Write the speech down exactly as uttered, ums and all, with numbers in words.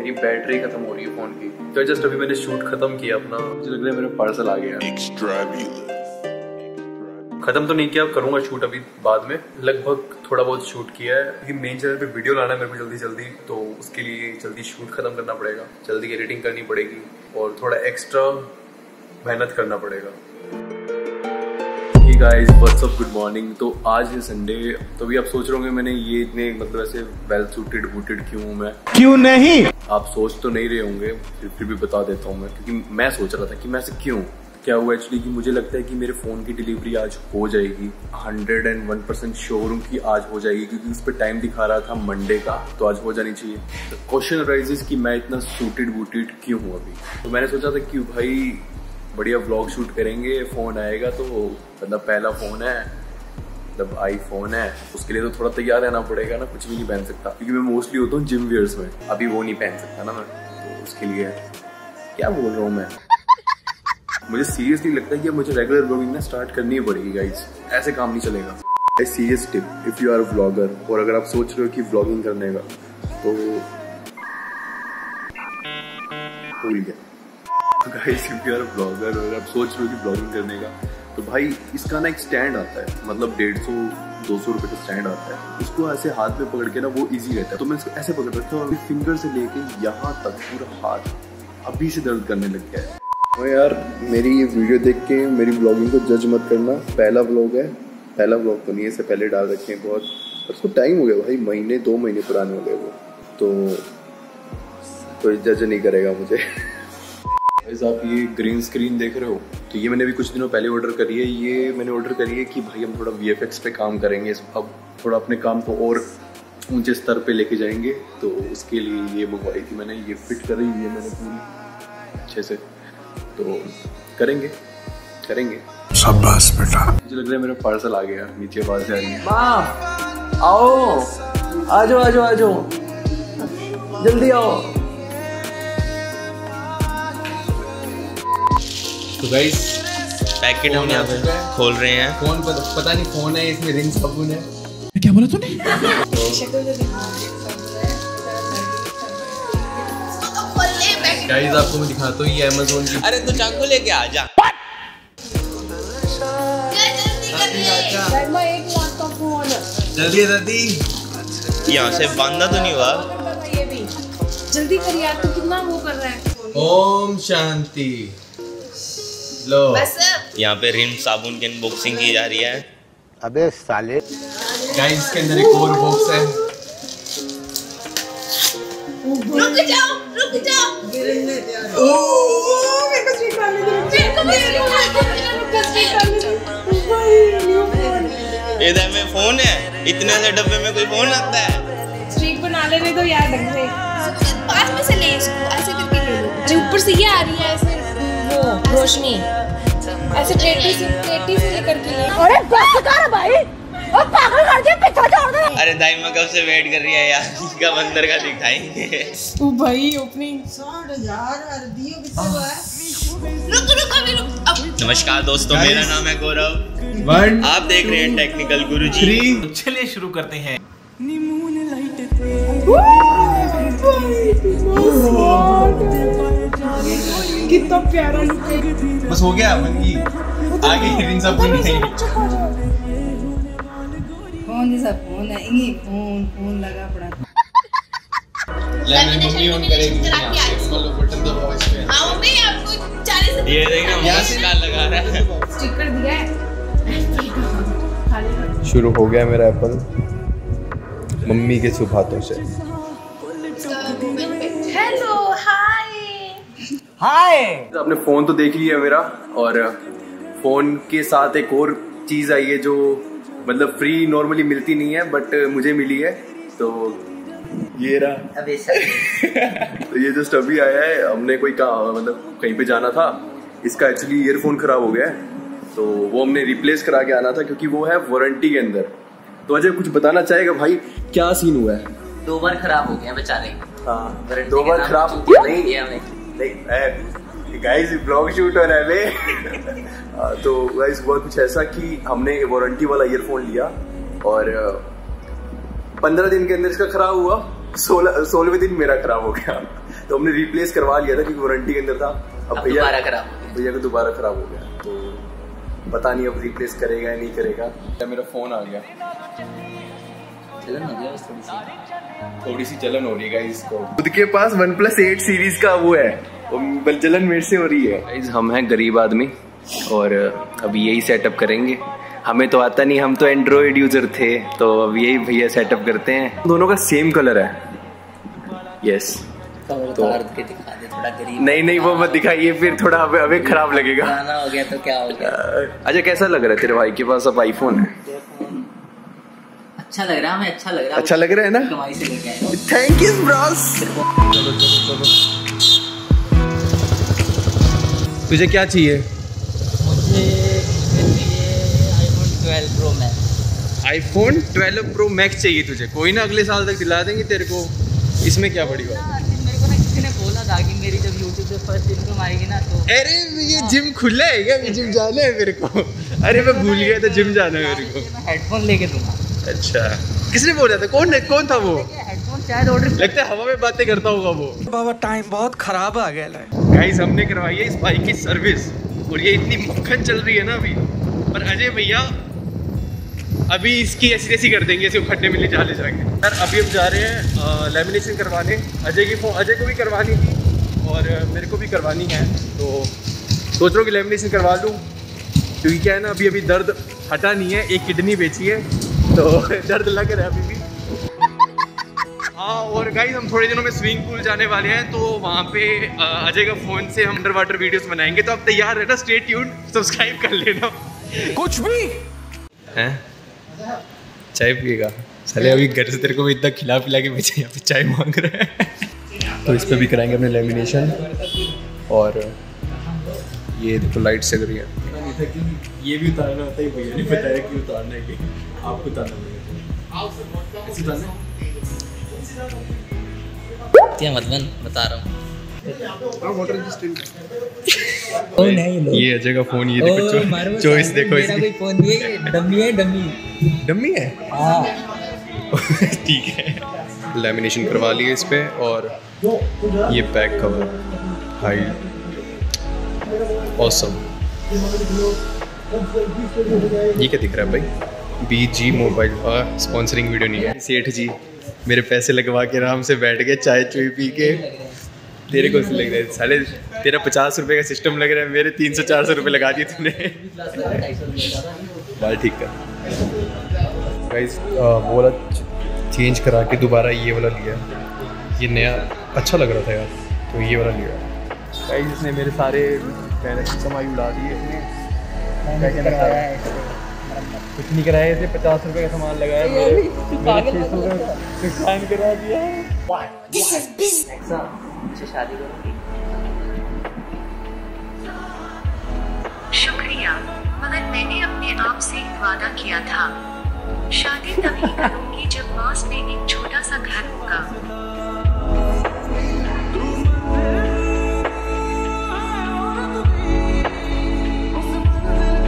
मेरी बैटरी खत्म हो रही है फोन की। तो जस्ट अभी मैंने शूट खत्म किया अपना, मुझे लग रहा है मेरा पार्सल आ गया। खत्म तो नहीं किया, करूंगा शूट अभी बाद में। लगभग थोड़ा बहुत शूट किया है क्योंकि मेन चैनल पे वीडियो लाना है मेरे को जल्दी जल्दी, तो उसके लिए जल्दी शूट खत्म करना पड़ेगा, जल्दी एडिटिंग करनी पड़ेगी और थोड़ा एक्स्ट्रा मेहनत करना पड़ेगा। Hey guys, what's up, good morning। तो आज है संडे, तो अभी आप सोच रहे होंगे मैंने ये इतने मतलब ऐसे वेल सूटेड बूटेड क्यों हूँ मैं, क्यों नहीं? आप सोच तो नहीं रहे होंगे, फिर फिर भी बता देता हूँ मैं, क्योंकि मैं सोच रहा था कि मैं ऐसे क्यों। क्या हुआ एक्चुअली कि मुझे लगता है कि मेरे फोन की डिलीवरी आज हो जाएगी, hundred and one percent sure हूँ कि आज हो जाएगी, क्योंकि उस पर टाइम दिखा रहा था मंडे का, तो आज हो जानी चाहिए। क्वेश्चन अराइजेस कि मैं इतना सूटेड बूटेड क्यों हूँ अभी। तो मैंने सोचा था कि भाई बढ़िया व्लॉग शूट करेंगे, फोन आएगा तो मतलब पहला फोन है, मतलब आईफोन है, उसके लिए तो थोड़ा तैयार रहना पड़ेगा ना, कुछ भी नहीं पहन सकता क्योंकि मैं मोस्टली होता हूँ जिम वियर्स में, अभी वो नहीं पहन सकता ना मैं, तो उसके लिए क्या बोल रहा हूँ मैं। मुझे सीरियसली लगता है कि मुझे रेगुलर व्लॉगिंग ना स्टार्ट करनी ही पड़ेगी गाइस, ऐसे काम नहीं चलेगा। Serious tip, if you are a vlogger और अगर आप सोच रहे हो कि व्लॉगिंग करने का, तो भूल गया guys, if you are a vlogger और आप सोच रहे हो कि व्लॉगिंग करने का, तो भाई इसका ना एक स्टैंड आता है, मतलब डेढ़ सौ दो सौ रुपए का स्टैंड आता है, उसको ऐसे हाथ में पकड़ के ना वो इजी रहता है। तो मैं इसको ऐसे पकड़ रखता हूँ, अभी फिंगर से लेके यहाँ तक पूरा हाथ अभी से दर्द करने लग गया है। तो यार मेरी ये वीडियो देख के मेरी व्लॉगिंग को जज मत करना, पहला व्लॉग है, पहला व्लॉग तो नहीं है, इससे पहले डाल रखे हैं बहुत, पर उसको टाइम हो गया भाई, महीने दो महीने पुराने हो गए वो, तो कोई जज नहीं करेगा मुझे। आप ये ग्रीन स्क्रीन देख रहे हो, तो ये मैंने भी कुछ दिनों पहले ऑर्डर करी है। ये मैंने ऑर्डर करी है कि भाई हम थोड़ा वी एफ एक्स पे काम करेंगे, अब थोड़ा अपने काम को और ऊंचे स्तर पे लेके जाएंगे, तो उसके लिए ये मंगवाई थी मैंने। ये फिट कर रही हुई है मैंने पूरी अच्छे से, तो करेंगे करेंगे शाबाश बेटा। मुझे लग रहा है मेरा पार्सल आ गया, नीचे आवाज आ रही है। माँ आओ, आजो आजो आजो, जल्दी आओ। तो गाइस पैकेट हम यहाँ पे खोल रहे हैं। फोन पर पता नहीं फोन है, इसमें रिंग साबुन है। क्या बोला तूने? गाइस आपको मैं दिखाता हूँ, ये अमेज़न की। अरे तू चाकू लेके आ जा। एक लाख का फोन, जल्दी जल्दी, यहाँ से बांधा तो नहीं हुआ? ये भी जल्दी कर यार, तू कितना वो कर रहा है। ओम शांति। लो बस यहाँ पे रिन साबुन की अनबॉक्सिंग की जा रही है। अबे साले। गाइस इसके अंदर एक और बॉक्स है। रुक जाओ रुक जाओ, ओ मेरे को स्ट्रीट डालने दो, मेरे को मेरे को स्ट्रीट डालने दो। इधर में फोन है, इतने से डब्बे में कोई फोन आता है? स्ट्रीट बना लेने दो यार ढंग से, पास में से ले इसको, ऐसे करके ले लो। अरे ऊपर से ये आ रही है ऐसे वो रोशनी, ऐसे टेटी से टेटी से करके ले। अरे बस कर भाई, और पागल कर दिया, पीछे छोड़ दे। अरे दाई मैं कब से वेट कर रही है यार, इसका बंदर का दिखाएंगे। ओ भाई ओपनिंग साठ हजार अर्दियों कितने हुआ है? रुक रुक अभी रुक अब। नमस्कार दोस्तों, मेरा नाम है गौरव, वन आप देख रहे हैं टेक्निकल गुरुजी। चलिए शुरू करते हैं। कितना प्यारा लुक है। बस हो गया मंगी, आगे रिंग साबुन नहीं। फोन जैसा फोन है, ये फोन फोन लगा पड़ा। ले मेरी मम्मी ऑन करेगी, बटन दबाओ इस पे। हाँ मम्मी आपको चालीस ये देखना यहाँ से लगा रहा है, स्टिकर दिया है। शुरू हो गया मेरा एप्पल मम्मी के शुभ हाथों से। Hello hi hi. आपने फोन तो देख लिया मेरा, और फोन के साथ एक और चीज आई है जो मतलब फ्री नॉर्मली मिलती नहीं है, बट मुझे मिली है, तो ये रहा। अबे तो ये जस्ट अभी आया है, हमने कोई कहा मतलब कहीं पे जाना था, इसका एक्चुअली ईयरफोन खराब हो गया है, तो वो हमने रिप्लेस करा के आना था क्योंकि वो है वारंटी के अंदर। तो अजय कुछ बताना चाहेगा भाई, क्या सीन हुआ है? दो बार खराब हो गया बेचारे। हाँ, दो बार खराब नहीं नहीं गाइस, ब्लॉग शूट हो रहा है। तो गाइस हुआ कुछ ऐसा कि हमने वारंटी वाला ईयरफोन लिया और पंद्रह दिन के अंदर इसका खराब हुआ, सोलह सोलहवें दिन मेरा खराब हो गया। तो हमने रिप्लेस करवा लिया था क्योंकि वारंटी के अंदर था। अब अब भैया दोबारा खराब हो गया। भैया को दोबारा खराब हो गया, तो पता नहीं अब रिप्लेस करेगा या नहीं करेगा। मेरा फोन आ गया, चलन हो गया बस थोड़ी सी थोड़ी सी जलन हो रही है इसको। खुद के पास वन प्लस एट सीरीज का वो है, वो जलन मेरे से हो रही है। हम हैं गरीब आदमी और अब यही सेटअप करेंगे। हमें तो आता नहीं, हम तो एंड्रॉइड यूजर थे, तो अब यही भैया सेटअप करते हैं। दोनों का सेम कलर है। यस तो के दिखा दे थोड़ा गरीब। नहीं नहीं वो मत दिखाइए, फिर थोड़ा हमें हमें खराब लगेगा। गाना हो गया तो क्या हो गया। अच्छा कैसा लग रहा है तेरे भाई के पास अब आईफोन है? अच्छा लग रहा है हमें, अच्छा लग रहा है। अच्छा लग रहा है ना? कमाई से लेके आए। Thank you bros. चलो चलो चलो, तुझे क्या चाहिए? मुझे iPhone twelve pro max. IPhone twelve pro max चाहिए तुझे? कोई ना, अगले साल तक दिला देंगे तेरे को, इसमें क्या पड़ी बात। मेरे को ना किसी ने बोला था कि मेरी जब यूट्यूब पे फर्स्ट इनकम आएगी ना तो। अरे ये जिम खुला है क्या? जिम जाना है मेरे को। अरे मैं भूल गया था, जिम जाना है मेरे को। मैं हेडफोन लेके दूंगा। अच्छा किसने बोला था? कौन कौन था वो? हेडफोन शायद ऑर्डर, लगता है हवा में बातें करता होगा वो। बाबा टाइम बहुत खराब आ गया है। गाइस हमने करवाई है इस बाइक की सर्विस और ये इतनी मक्खन चल रही है ना अभी, पर अजय भैया अभी इसकी ऐसी ऐसी कर देंगे, इसे खड्डे में ले जा ले जाएंगे। यार अभी हम जा रहे हैं लेमिनेशन करवाने। अजय की फोन अजय को भी करवानी थी और मेरे को भी करवानी है, तो सोच रहा हूँ कि लेमिनेशन करवा लूँ, क्योंकि क्या है ना अभी अभी दर्द हटा नहीं है। एक किडनी बेची है तो दर्द लग रहा है अभी भी। हाँ और गाइस हम थोड़े दिनों में स्विमिंग पूल जाने वाले हैं, तो वहाँ पे अजय का फोन से हम अंडर वाटर वीडियोस बनाएंगे, तो आप तैयार रहना, स्टे ट्यून्ड, सब्सक्राइब कर लेना। कुछ भी हैं? चाय पिएगा? चले अभी घर से तेरे को इतना खिला पिला के भेजे, यहाँ पे चाय मांग रहा है। तो इस पर भी कराएंगे अपने लेमिनेशन। और ये देखो लाइट से करिए, ये भी उतारना होता है, भैया नहीं बताया कि उतारना है कि आपको उतारना पड़ेगा। ऐसे उतारना है? क्या मतलब बता रहा हूँ। Water resistant. ओ नहीं लो, ये अजय का फोन, ये देखो चॉइस देखो इसकी। मेरा कोई फोन भी है, डमी है, डमी डम्मी है। हाँ ठीक है। लेमिनेशन करवा लिए इस पे और ये बैक कवर हाई ऑसम। ये क्या दिख रहा है भाई? बी जी मोबाइल का स्पॉन्सरिंग वीडियो नहीं है। सेठ जी मेरे पैसे लगवा के आराम से बैठ गए चाय चुई पी के। तेरे को लग रहा है साले, तेरा पचास रुपए का सिस्टम लग रहा है, मेरे तीन सौ चार सौ रुपये लगा दिए तूने। बाल ठीक कर गाइस। वो वाला चेंज करा के दोबारा ये वाला लिया, ये नया अच्छा लग रहा था यार, तो ये वाला लिया। गाइस इसने मेरे सारे मेहनत की कमाई उड़ा दी है इसने। क्या कहना चाह रहा है? कुछ नहीं कराया, इसने पचास रुपए का सामान लगाया, मेरे मेरे छः सौ का नुकसान करा दिया। मुझसे शादी करूंगी। शुक्रिया, मगर मैंने अपने आप से वादा किया था, शादी तभी करूंगी जब पास में एक